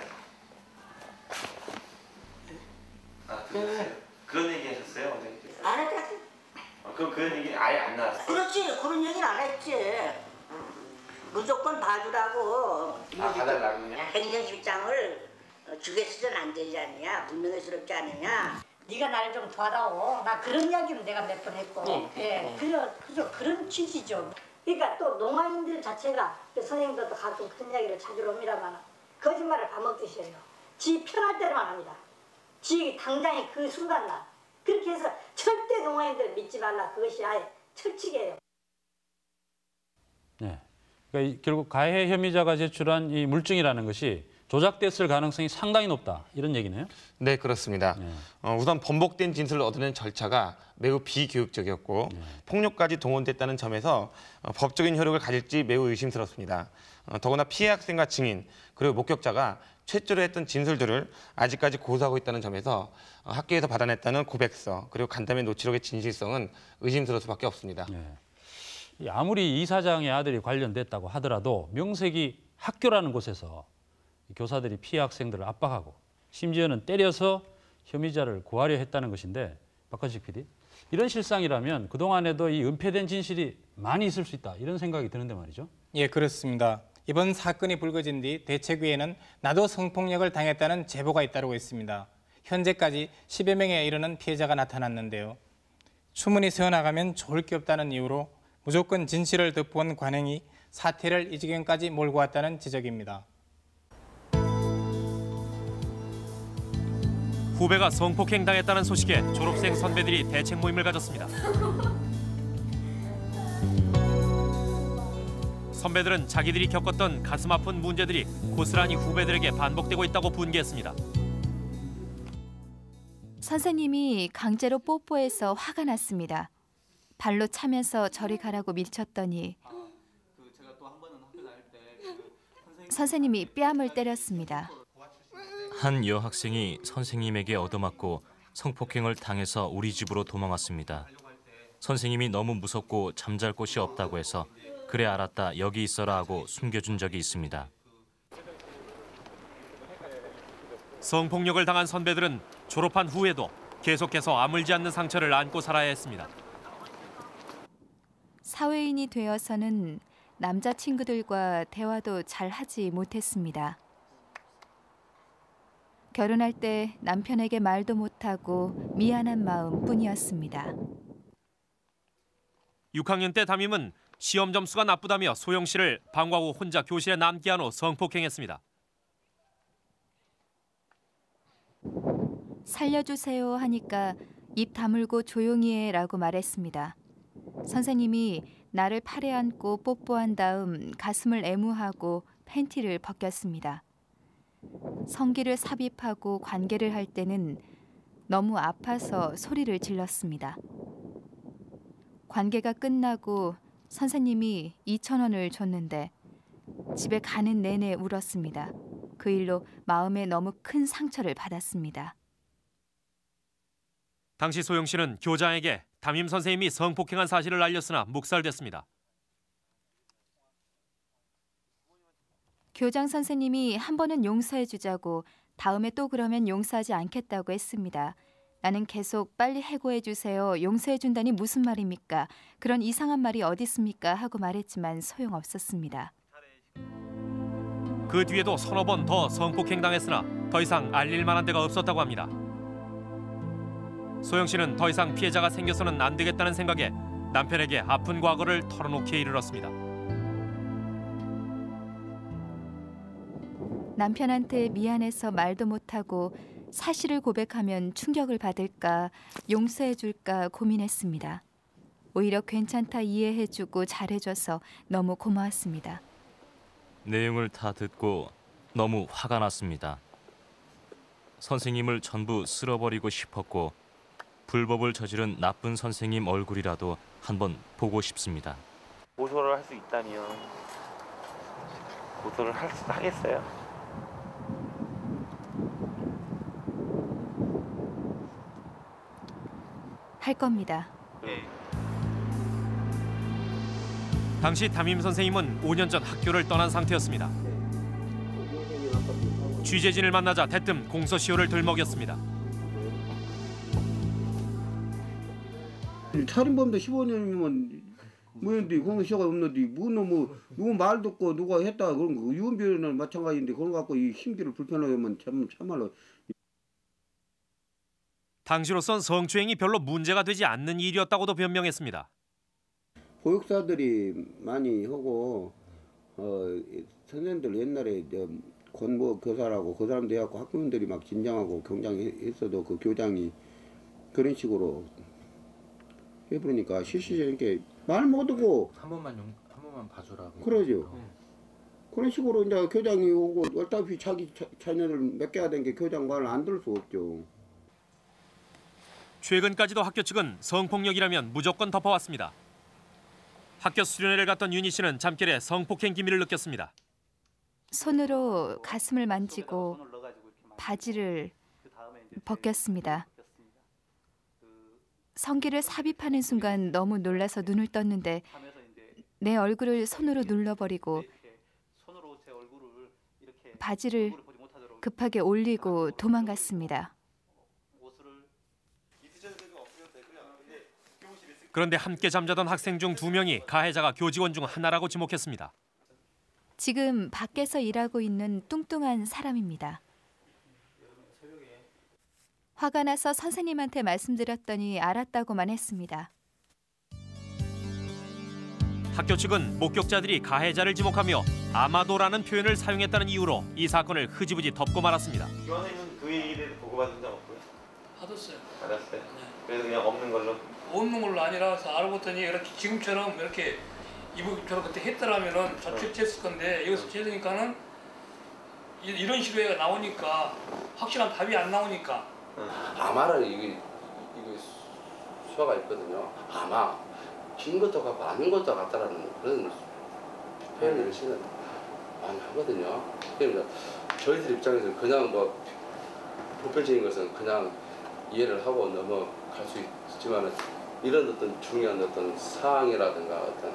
Speaker 9: 아, 들었어요? 그런 얘기 하셨어요? 원장님?
Speaker 10: 안 했다.
Speaker 9: 그럼 그런 얘기는 아예 안 나왔어요?
Speaker 10: 그렇지. 그런 얘기는 안 했지. 무조건 봐주라고.
Speaker 9: 아, 봐달라고 그냥?
Speaker 10: 행정실장을 주겠으면 안 되지 않냐. 불명예스럽지 않느냐.
Speaker 13: 네가 나를 좀 도와다오. 나 그런 이야기를 내가 몇 번 했고. 예, 그저 그런 취지죠. 그러니까 또 농아인들 자체가 선생님들도 가끔 그런 이야기를 찾으러 옵니다만 거짓말을 밥 먹듯이 해요. 지 편할 때만 합니다. 지 당장에 그 순간 날. 그렇게 해서 절대 농아인들 믿지 말라. 그것이 아예 철칙이에요.
Speaker 6: 네. 그러니까 결국 가해 혐의자가 제출한 이 물증이라는 것이 조작됐을 가능성이 상당히 높다. 이런 얘기네요.
Speaker 14: 네, 그렇습니다. 우선 번복된 진술을 얻어낸 절차가 매우 비교육적이었고 폭력까지 동원됐다는 점에서 법적인 효력을 가질지 매우 의심스럽습니다. 더구나 피해 학생과 증인 그리고 목격자가 최초로 했던 진술들을 아직까지 고수하고 있다는 점에서 학교에서 받아냈다는 고백서 그리고 간담회 노치록의 진실성은 의심스러울 수밖에 없습니다.
Speaker 6: 네. 아무리 이사장의 아들이 관련됐다고 하더라도 명색이 학교라는 곳에서 교사들이 피해 학생들을 압박하고 심지어는 때려서 혐의자를 구하려 했다는 것인데 박헌식 PD, 이런 실상이라면 그동안에도 이 은폐된 진실이 많이 있을 수 있다 이런 생각이 드는데 말이죠.
Speaker 20: 예, 그렇습니다. 이번 사건이 불거진 뒤 대책위에는 나도 성폭력을 당했다는 제보가 잇따르고 있습니다. 현재까지 10여 명에 이르는 피해자가 나타났는데요. 추문이 새어나가면 좋을 게 없다는 이유로 무조건 진실을 덮어온 관행이 사태를 이 지경까지 몰고 왔다는 지적입니다.
Speaker 1: 후배가 성폭행 당했다는 소식에 졸업생 선배들이 대책 모임을 가졌습니다. 선배들은 자기들이 겪었던 가슴 아픈 문제들이 고스란히 후배들에게 반복되고 있다고 분개했습니다.
Speaker 3: 선생님이 강제로 뽀뽀해서 화가 났습니다. 발로 차면서 저리 가라고 밀쳤더니 선생님이 뺨을 때렸습니다.
Speaker 7: 한 여학생이 선생님에게 얻어맞고 성폭행을 당해서 우리 집으로 도망왔습니다. 선생님이 너무 무섭고 잠잘 곳이 없다고 해서 그래 알았다 여기 있어라 하고 숨겨준 적이 있습니다.
Speaker 1: 성폭력을 당한 선배들은 졸업한 후에도 계속해서 아물지 않는 상처를 안고 살아야 했습니다.
Speaker 3: 사회인이 되어서는 남자친구들과 대화도 잘 하지 못했습니다. 결혼할 때 남편에게 말도 못하고 미안한 마음뿐이었습니다.
Speaker 1: 6학년 때 담임은 시험 점수가 나쁘다며 소영 씨를 방과 후 혼자 교실에 남게 한 후 성폭행했습니다.
Speaker 3: 살려주세요 하니까 입 다물고 조용히 해라고 말했습니다. 선생님이 나를 팔에 안고 뽀뽀한 다음 가슴을 애무하고 팬티를 벗겼습니다. 성기를 삽입하고 관계를 할 때는 너무 아파서 소리를 질렀습니다. 관계가 끝나고 선생님이 2,000원을 줬는데 집에 가는 내내 울었습니다. 그 일로 마음에 너무 큰 상처를 받았습니다.
Speaker 1: 당시 소영 씨는 교장에게 담임 선생님이 성폭행한 사실을 알렸으나 묵살됐습니다.
Speaker 3: 교장 선생님이 한 번은 용서해주자고 다음에 또 그러면 용서하지 않겠다고 했습니다. 나는 계속 빨리 해고해주세요. 용서해준다니 무슨 말입니까? 그런 이상한 말이 어디 있습니까? 하고 말했지만 소용없었습니다.
Speaker 1: 그 뒤에도 서너 번 더 성폭행 당했으나 더 이상 알릴 만한 데가 없었다고 합니다. 소영 씨는 더 이상 피해자가 생겨서는 안 되겠다는 생각에 남편에게 아픈 과거를 털어놓기에 이르렀습니다.
Speaker 3: 남편한테 미안해서 말도 못하고 사실을 고백하면 충격을 받을까 용서해줄까 고민했습니다. 오히려 괜찮다 이해해주고 잘해줘서 너무 고마웠습니다.
Speaker 7: 내용을 다 듣고 너무 화가 났습니다. 선생님을 전부 쓸어버리고 싶었고 불법을 저지른 나쁜 선생님 얼굴이라도 한번 보고 싶습니다.
Speaker 9: 고소를 할 수 있다면 고소를 하겠어요?
Speaker 3: 할 겁니다.
Speaker 1: 당시 담임 선생님은 5년 전 학교를 떠난 상태였습니다. 취재진을 만나자 대뜸 공소시효를 들먹였습니다.
Speaker 21: 살인범도 15년이면 뭐인데 공소시효가 없는데 누구 말 듣고 누가 했다 그런 거 유언비어는 마찬가지인데 그런 거 갖고 이 심기를 불편하게 하면 참말로.
Speaker 1: 당시로선 성추행이 별로 문제가 되지 않는 일이었다고도 변명했습니다.
Speaker 21: 보육사들이 많이 하고 선생님들 옛날에 권모 교사라고 그 사람도 해갖고 학부모들이 막 긴장하고 경장했어도 그 교장이 그런 식으로 해버리니까 실시적인 말 못하고
Speaker 22: 한 번만 봐주라고.
Speaker 21: 그러죠. 그런 식으로 이제 교장이 오고 어차피 자기 자녀를 몇 개가 된 게 교장 말을 안 들을 수 없죠.
Speaker 1: 최근까지도 학교 측은 성폭력이라면 무조건 덮어왔습니다. 학교 수련회를 갔던 윤희 씨는 잠결에 성폭행 기미를 느꼈습니다.
Speaker 3: 손으로 가슴을 만지고 바지를 벗겼습니다. 성기를 삽입하는 순간 너무 놀라서 눈을 떴는데 내 얼굴을 손으로 눌러버리고 바지를 급하게 올리고 도망갔습니다.
Speaker 1: 그런데 함께 잠자던 학생 중 2명이 가해자가 교직원 중 하나라고 지목했습니다.
Speaker 3: 지금 밖에서 일하고 있는 뚱뚱한 사람입니다. 화가 나서 선생님한테 말씀드렸더니 알았다고만 했습니다.
Speaker 1: 학교 측은 목격자들이 가해자를 지목하며 아마도라는 표현을 사용했다는 이유로 이 사건을 흐지부지 덮고 말았습니다.
Speaker 9: 교환에는 그 얘기를 보고받은 적 없고요?
Speaker 18: 받았어요.
Speaker 9: 받았어요? 네. 그래서 그냥 없는 걸로?
Speaker 18: 없는 걸로 아니라 알아봤더니 이렇게 지금처럼 이렇게 이분처럼 그때 했더라면은 자책했을 건데 여기서 재으니까는 이런 식으로 나오니까 확실한 답이 안 나오니까.
Speaker 17: 아마를 이게 수화가 있거든요. 아마 긴 것도 같고 아닌 것도 같다라는 그런 표현을 시는 많이 하거든요. 그러니까 저희들 입장에서는 그냥 뭐 보편적인 것은 그냥 이해를 하고 넘어갈 수 있지만은 이런 어떤 중요한 어떤 사항이라든가 어떤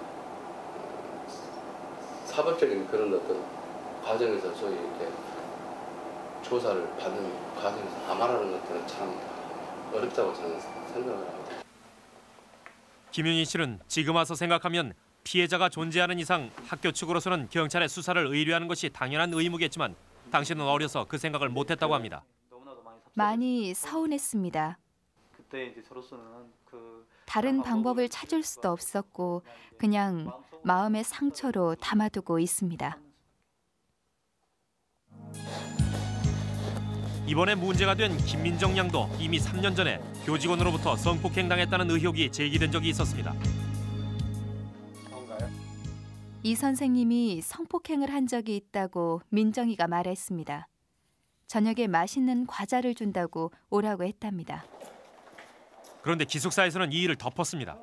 Speaker 17: 사법적인 그런 어떤 과정에서 소위 이렇게 조사를 받는 과정에서 암하라는 것들은 참 어렵다고 저는 생각을 합니다.
Speaker 1: 김윤희 씨는 지금 와서 생각하면 피해자가 존재하는 이상 학교 측으로서는 경찰에 수사를 의뢰하는 것이 당연한 의무겠지만 당시는 어려서 그 생각을 못했다고 합니다.
Speaker 3: 많이 서운했습니다.
Speaker 2: 그때 이제 저로서는
Speaker 3: 다른 방법을 찾을 수도 없었고 그냥 마음의 상처로 담아두고 있습니다.
Speaker 1: 이번에 문제가 된 김민정 양도 이미 3년 전에 교직원으로부터 성폭행당했다는 의혹이 제기된 적이 있었습니다.
Speaker 3: 이 선생님이 성폭행을 한 적이 있다고 민정이가 말했습니다. 저녁에 맛있는 과자를 준다고 오라고 했답니다.
Speaker 1: 그런데 기숙사에서는 이 일을 덮었습니다.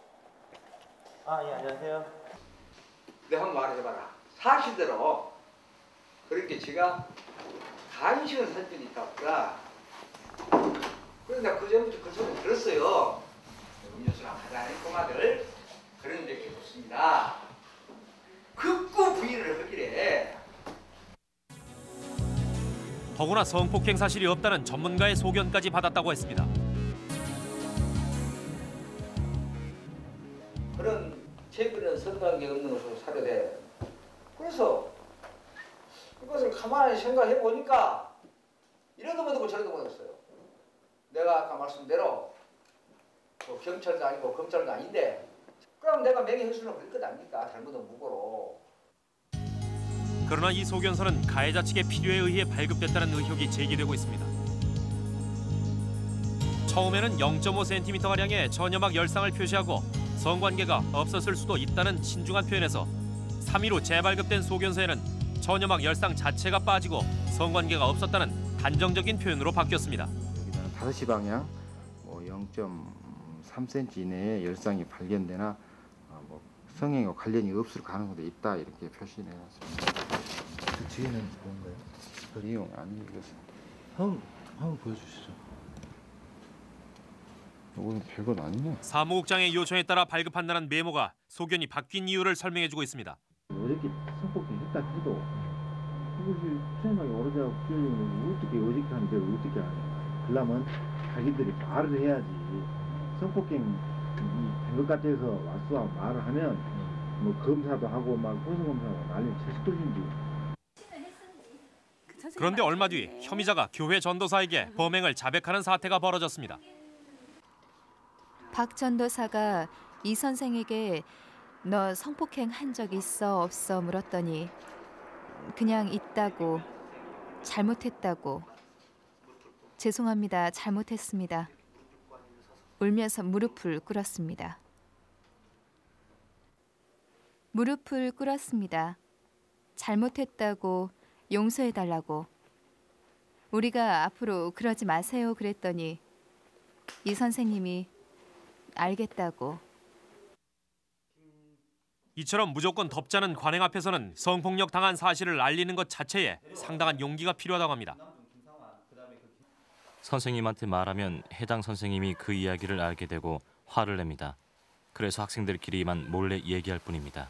Speaker 2: 예, 안녕하세요.
Speaker 4: 내가 한번 말해봐라. 사실대로 그렇게 지가 간식을 살 적이 있다 보다. 그래서 내가 그전부터 그 소리 들었어요. 음료수나 과자는 꼬마들 그런 적이 없습니다. 극구 부인을 하기래.
Speaker 1: 더구나 성폭행 사실이 없다는 전문가의 소견까지 받았다고 했습니다.
Speaker 4: 그런 최근에 선거한 게 없는 것으로 사료돼. 그래서 이것을 가만히 생각해 보니까 이래도 못하고 저래도 못했어요. 내가 아까 말씀대로 뭐 경찰도 아니고 검찰도 아닌데 그럼 내가 명예훼손을 벌릴 것 아닙니까? 잘못은 무고로.
Speaker 1: 그러나 이 소견서는 가해자 측의 필요에 의해 발급됐다는 의혹이 제기되고 있습니다. 처음에는 0.5cm가량의 전염막 열상을 표시하고 성관계가 없었을 수도 있다는 신중한 표현에서 3일 후 재발급된 소견서에는 전염막 열상 자체가 빠지고 성관계가 없었다는 단정적인 표현으로 바뀌었습니다.
Speaker 22: 5시 방향 0.3cm 이내에 열상이 발견되나 성행과 관련이 없을 가능성도 있다 이렇게 표시해놨습니다. 그 뒤에는 뭔가요? 이용 아니 이것은 한번 보여주시죠. 이거는 별것 아니네.
Speaker 1: 사무국장의 요청에 따라 발급한다는 메모가 소견이 바뀐 이유를 설명해주고 있습니다.
Speaker 22: 어저께 성폭행 했다 해도 이것이 수행하게 오르자고 규정이 어떻게 어저께 하는데 어떻게 하냐. 그러면 자기들이 말을 해야지. 성폭행 된 것 같아서 와서 말을 하면 뭐 검사도 하고 막 고소검사하고 난리 채식돌린지.
Speaker 1: 그런데 얼마 뒤 혐의자가 교회 전도사에게 범행을 자백하는 사태가 벌어졌습니다.
Speaker 3: 박 전도사가 이 선생에게 너 성폭행 한 적 있어 없어 물었더니 그냥 있다고, 잘못했다고, 죄송합니다, 잘못했습니다. 울면서 무릎을 꿇었습니다. 무릎을 꿇었습니다. 잘못했다고, 용서해달라고. 우리가 앞으로 그러지 마세요 그랬더니 이 선생님이 알겠다고.
Speaker 1: 이처럼 무조건 덮자는 관행 앞에서는 성폭력 당한 사실을 알리는 것 자체에 상당한 용기가 필요하다고 합니다.
Speaker 7: 선생님한테 말하면 해당 선생님이 그 이야기를 알게 되고 화를 냅니다. 그래서 학생들끼리만 몰래 얘기할 뿐입니다.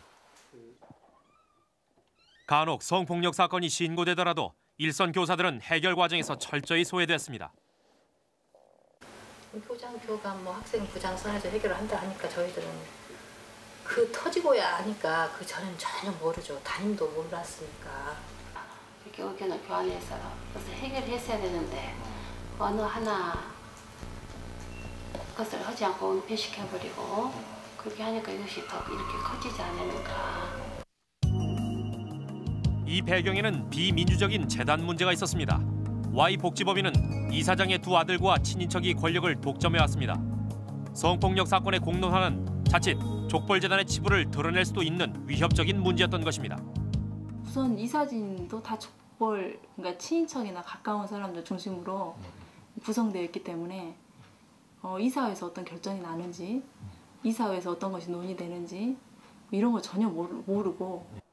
Speaker 1: 간혹 성폭력 사건이 신고되더라도 일선 교사들은 해결 과정에서 철저히 소외됐습니다.
Speaker 15: 교장, 교감, 학생 부장 선에서 해결을 한다 하니까 저희들은 그 터지고야 하니까 그 전에는 전혀 모르죠. 담임도 몰랐으니까.
Speaker 5: 이렇게 의견을 교환해서 그것을 해결했어야 되는데 어느 하나 그것을 하지 않고 은폐시켜버리고 그렇게 하니까 이것이 더 이렇게 커지지 않으니까.
Speaker 1: 이 배경에는 비민주적인 재단 문제가 있었습니다. Y 복지법인은 이사장의 두 아들과 친인척이 권력을 독점해왔습니다. 성폭력 사건의 공론화는 자칫 족벌재단의 치부를 드러낼 수도 있는 위협적인 문제였던 것입니다.
Speaker 23: 우선 이사진도 다 족벌, 그러니까 친인척이나 가까운 사람들 중심으로 구성되어 있기 때문에 이사회에서 어떤 결정이 나는지, 이사회에서 어떤 것이 논의되는지 이런 걸 전혀 모르고.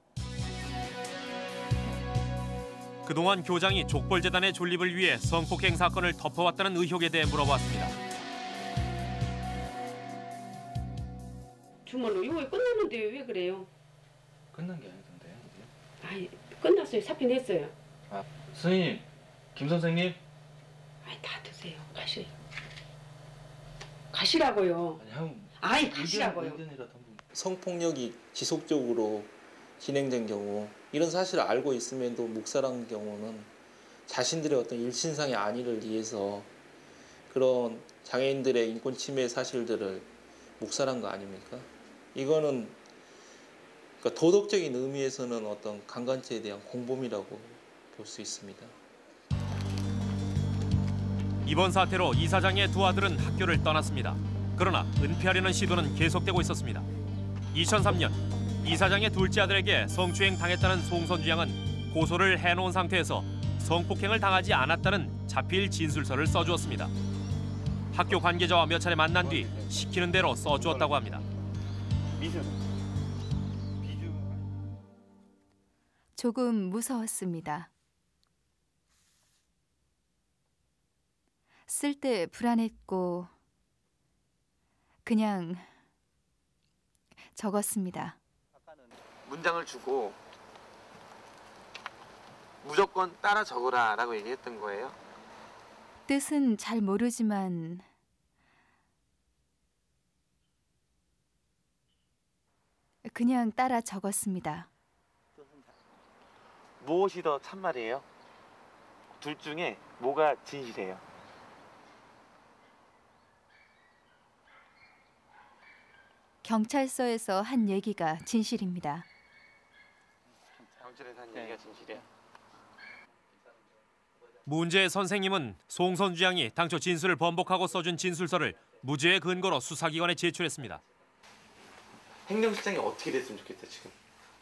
Speaker 1: 그동안 교장이 족벌재단의 존립을 위해 성폭행 사건을 덮어왔다는 의혹에 대해 물어봤습니다.
Speaker 11: 주말로 이거 끝났는데 왜 그래요?
Speaker 2: 끝난 게 아니던데 이제.
Speaker 11: 아이 끝났어요. 사표 냈어요.
Speaker 2: 아 선생님, 김 선생님.
Speaker 11: 아이 다 드세요. 가시라고요. 아이 가시라고요.
Speaker 12: 성폭력이 지속적으로 진행된 경우 이런 사실을 알고 있음에도 묵살한 경우는 자신들의 어떤 일신상의 안위를 위해서 그런 장애인들의 인권 침해 사실들을 묵살한 거 아닙니까? 이거는 그러니까 도덕적인 의미에서는 어떤 강간죄에 대한 공범이라고 볼 수 있습니다.
Speaker 1: 이번 사태로 이사장의 두 아들은 학교를 떠났습니다. 그러나 은폐하려는 시도는 계속되고 있었습니다. 2003년 이사장의 둘째 아들에게 성추행 당했다는 송선주 양은 고소를 해놓은 상태에서 성폭행을 당하지 않았다는 자필 진술서를 써주었습니다. 학교 관계자와 몇 차례 만난 뒤 시키는 대로 써주었다고 합니다.
Speaker 3: 조금 무서웠습니다. 쓸 때 불안했고 그냥 적었습니다.
Speaker 16: 문장을 주고 무조건 따라 적으라라고 얘기했던 거예요.
Speaker 3: 뜻은 잘 모르지만 그냥 따라 적었습니다.
Speaker 9: 무엇이 더 참말이에요? 둘 중에 뭐가 진실이에요?
Speaker 3: 경찰서에서 한 얘기가 진실입니다.
Speaker 9: 경찰에서 한 얘기가 진실이야?
Speaker 1: 문제의 선생님은 송선주 양이 당초 진술을 번복하고 써준 진술서를 무죄의 근거로 수사기관에 제출했습니다.
Speaker 9: 행정실장이 어떻게 됐으면 좋겠어요, 지금?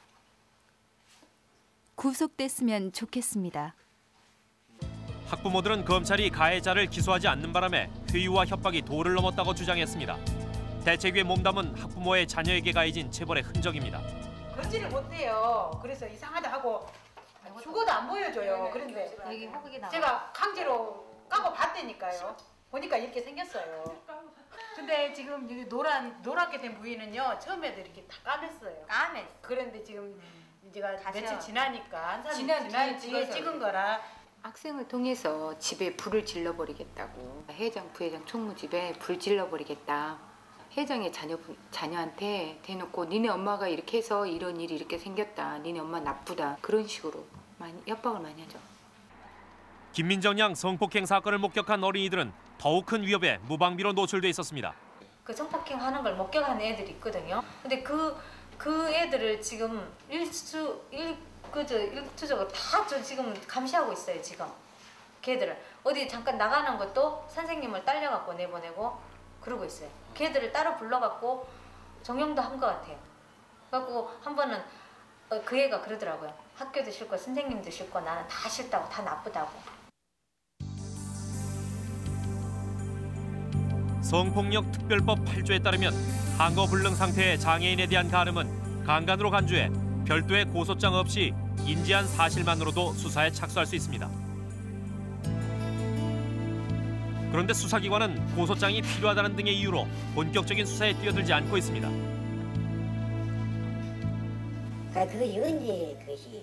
Speaker 3: 구속됐으면 좋겠습니다.
Speaker 1: 학부모들은 검찰이 가해자를 기소하지 않는 바람에 회유와 협박이 도를 넘었다고 주장했습니다. 대책위에 몸담은 학부모의 자녀에게 가해진 체벌의 흔적입니다.
Speaker 24: 건지를 못해요. 그래서 이상하다 하고 죽어도 안 보여줘요. 그런데 제가 강제로 까고 봤다니까요. 보니까 이렇게 생겼어요. 근데 지금 여기 노랗게 된 부위는요. 처음에도 이렇게 다 까맸어요. 그런데 지금 제가 며칠 지나니까 지난 뒤에 찍은 거라.
Speaker 25: 학생을 통해서 집에 불을 질러버리겠다고. 회장, 부회장 총무집에 불 질러버리겠다. 회장의 자녀한테 대놓고 니네 엄마가 이렇게 해서 이런 일이 이렇게 생겼다. 니네 엄마 나쁘다. 그런 식으로 많이 협박을 많이 하죠.
Speaker 1: 김민정 양 성폭행 사건을 목격한 어린이들은 더욱 큰 위협에 무방비로 노출돼 있었습니다.
Speaker 26: 그 성폭행 하는 걸 목격하는 애들이 있거든요. 근데 그 애들을 지금 일투적으로 다 저 지금 감시하고 있어요. 지금 걔들을 어디 잠깐 나가는 것도 선생님을 딸려갖고 내보내고 그러고 있어요. 걔들을 따로 불러갖고 정형도 한 것 같아요. 그래갖고 한 번은 그 애가 그러더라고요. 학교도 싫고 선생님도 싫고 나는 다 싫다고 다 나쁘다고.
Speaker 1: 성폭력 특별법 8조에 따르면 한거불능 상태의 장애인에 대한 가름은 강간으로 간주해 별도의 고소장 없이 인지한 사실만으로도 수사에 착수할 수 있습니다. 그런데 수사기관은 고소장이 필요하다는 등의 이유로 본격적인 수사에 뛰어들지 않고 있습니다.
Speaker 10: 그 이건지 그것이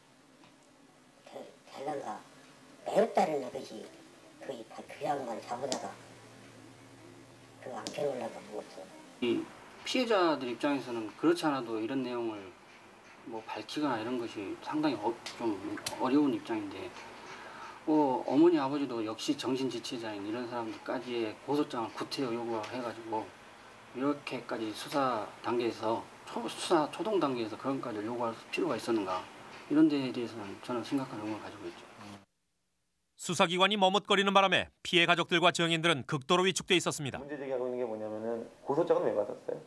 Speaker 10: 잘난가 배웠다는 것이 그 양반 잡으다가 그 안 캐놓으려고 먹었어.
Speaker 27: 이 피해자들 입장에서는 그렇지 않아도 이런 내용을 뭐 밝히거나 이런 것이 상당히 좀 어려운 입장인데 어머니 아버지도 역시 정신지체자인 이런 사람들까지의 고소장을 구태여 요구해가지고 이렇게까지 수사 단계에서 수사 초동 단계에서 그런 것까지 요구할 필요가 있었는가 이런 데에 대해서는 저는 심각한 의문을 가지고 있죠.
Speaker 1: 수사기관이 머뭇거리는 바람에 피해 가족들과 증인들은 극도로 위축돼 있었습니다.
Speaker 9: 문제 제기하고 있는 게 뭐냐면은 고소장은 왜 받았어요?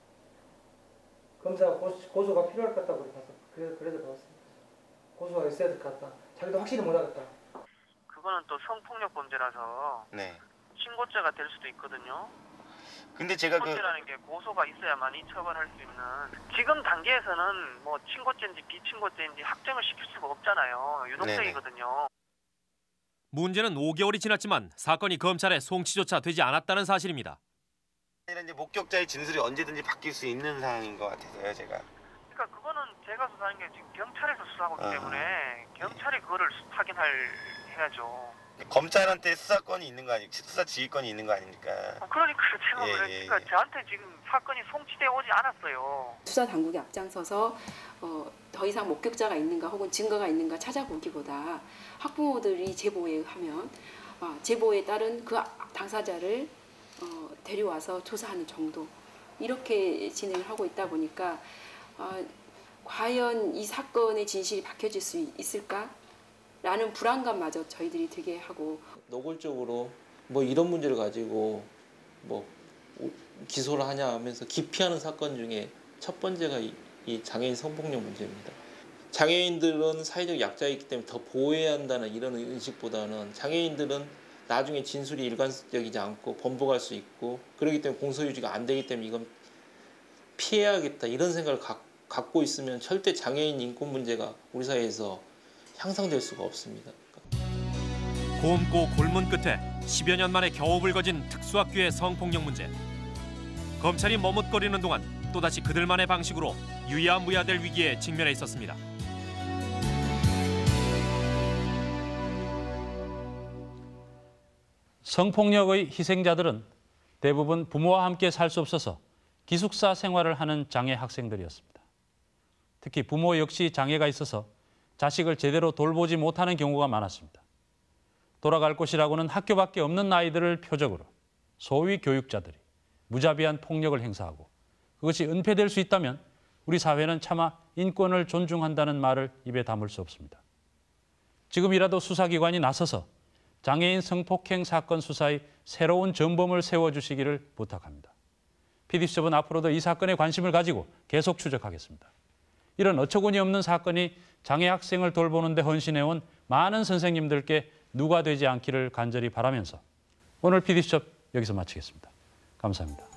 Speaker 4: 검사가 고소가 필요할 것 같다고 그래서 받았습니다. 고소가 있어야 될 것 같다. 자기도 확실히 못하겠다.
Speaker 9: 그거는 또 성폭력 범죄라서 신고죄가 될 수도 있거든요. 근데 제가 신고죄라는 게 고소가 있어야만이 처벌할 수 있는 지금 단계에서는 뭐 친고죄인지 비친고죄인지 확정을 시킬 수가 없잖아요. 유동성이거든요.
Speaker 1: 문제는 5개월이 지났지만 사건이 검찰에 송치조차 되지 않았다는 사실입니다.
Speaker 6: 이제 목격자의 진술이 언제든지 바뀔 수 있는 상황인 것 같아서요, 제가.
Speaker 9: 그러니까 그거는 제가 수사하는 게 지금 경찰에서 수사하고 있기 때문에 경찰이 그거를 해야죠.
Speaker 6: 검찰한테 수사권이 있는 거 아니에요? 수사 지휘권이 있는 거 아닙니까?
Speaker 9: 그러니까 제가 그러니까 저한테 지금 사건이 송치돼 오지 않았어요.
Speaker 11: 수사 당국이 앞장서서 더 이상 목격자가 있는가 혹은 증거가 있는가 찾아보기보다 학부모들이 제보에 의하면 제보에 따른 그 당사자를 데려와서 조사하는 정도 이렇게 진행을 하고 있다 보니까 과연 이 사건의 진실이 밝혀질 수 있을까? 라는 불안감마저 저희들이 들게 하고
Speaker 12: 노골적으로 뭐 이런 문제를 가지고 뭐 기소를 하냐 하면서 기피하는 사건 중에 첫 번째가 이 장애인 성폭력 문제입니다. 장애인들은 사회적 약자이기 때문에 더 보호해야 한다는 이런 의식보다는 장애인들은 나중에 진술이 일관적이지 않고 번복할 수 있고 그렇기 때문에 공소유지가 안 되기 때문에 이건 피해야겠다 이런 생각을 갖고 있으면 절대 장애인 인권 문제가 우리 사회에서 향상될 수가 없습니다.
Speaker 1: 곰고 골문 끝에 10여 년 만에 겨우 불거진 특수학교의 성폭력 문제. 검찰이 머뭇거리는 동안 또다시 그들만의 방식으로 유야무야될 위기에 직면해 있었습니다.
Speaker 8: 성폭력의 희생자들은 대부분 부모와 함께 살 수 없어서 기숙사 생활을 하는 장애 학생들이었습니다. 특히 부모 역시 장애가 있어서 자식을 제대로 돌보지 못하는 경우가 많았습니다. 돌아갈 곳이라고는 학교밖에 없는 아이들을 표적으로 소위 교육자들이 무자비한 폭력을 행사하고 그것이 은폐될 수 있다면 우리 사회는 차마 인권을 존중한다는 말을 입에 담을 수 없습니다. 지금이라도 수사기관이 나서서 장애인 성폭행 사건 수사의 새로운 전범을 세워주시기를 부탁합니다. PD수첩은 앞으로도 이 사건에 관심을 가지고 계속 추적하겠습니다. 이런 어처구니 없는 사건이 장애 학생을 돌보는 데 헌신해온 많은 선생님들께 누가 되지 않기를 간절히 바라면서 오늘 PD수첩 여기서 마치겠습니다. 감사합니다.